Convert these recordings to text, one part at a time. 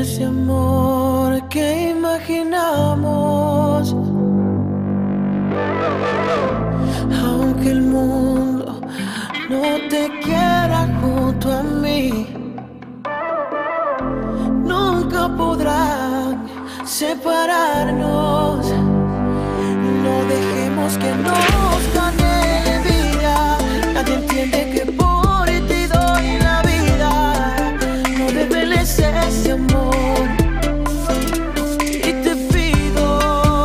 ese amor que imaginamos. Aunque el mundo no te quiera junto a mí, nunca podrán separarnos. No dejemos que nos gane la vida. Nadie entiende que por ti doy la vida. No reveles ese amor. Y te pido,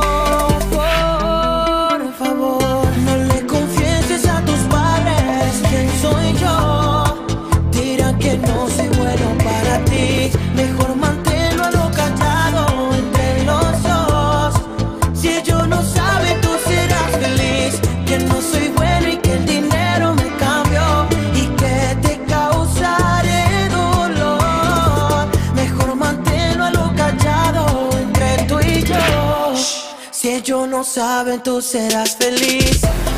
por favor, no le confieses a tus padres quién soy yo. Dirán que no soy bueno para ti. Mejor manténlo a lo callado entre los dos. Si ellos no saben, tú serás feliz. Que no soy bueno y que el dinero me cambió y que te causaré dolor. Mejor manténlo a lo callado entre tú y yo. Si ellos no saben, tú serás feliz.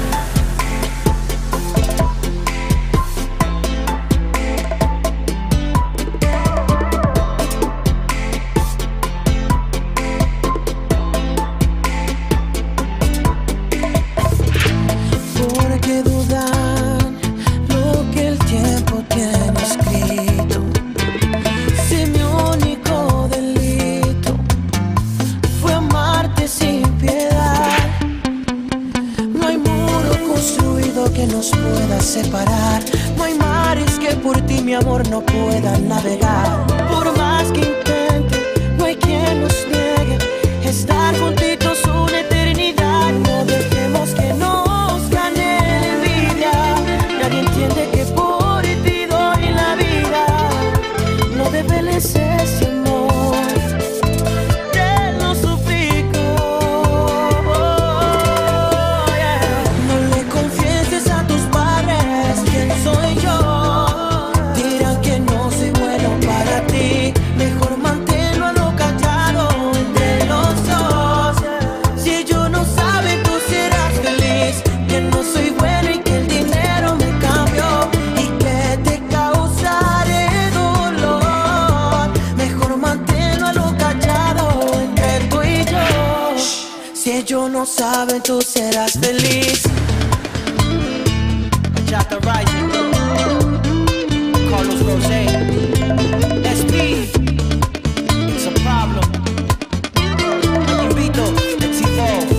Porque dudan lo que el tiempo tiene escrito. Si mi único delito fue amarte sin piedad, no hay muro construido que nos pueda separar. No hay mares que por ti, mi amor, no puedan navegar. Por más que intente, no hay quien nos niegue estar juntitos una eternidad. No dejemos que nos gane la envidia. Nadie entiende que por ti doy la vida. No develes ese amor, te lo suplico. No le confieses a tus padres quién soy yo. Dirán que no soy bueno para ti. Mejor manténlo a lo callado entre los dos. Si ellos no saben, tú serás feliz. Que no soy bueno y que el dinero me cambió y que te causaré dolor. Mejor manténlo a lo callado entre tú y yo. Si ellos no saben, tú serás feliz. Chata Rising, Carlos Rosé, SP, It's a Problem, Ayubito, Exivo.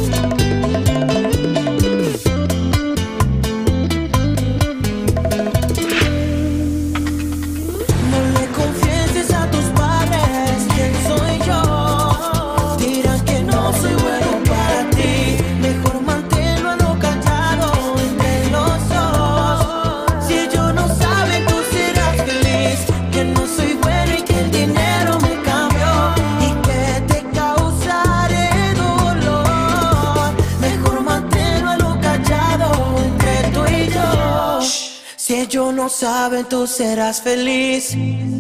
No le confieses a tus padres quién soy yo. Dirán que no soy bueno para ti. Mejor manténlo a lo callado entre los dos. Si ellos no saben, tú serás feliz. Que no soy bueno y que el dinero me cambió y que te causaré dolor. Mejor manténlo a lo callado entre tú y yo. Si ellos no saben, tú serás feliz.